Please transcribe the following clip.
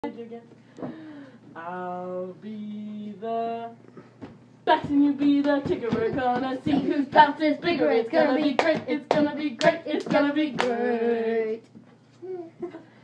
I'll be the best and you be the kicker. We're gonna see whose bounce is bigger. It's gonna be great. It's gonna be great. It's gonna be great.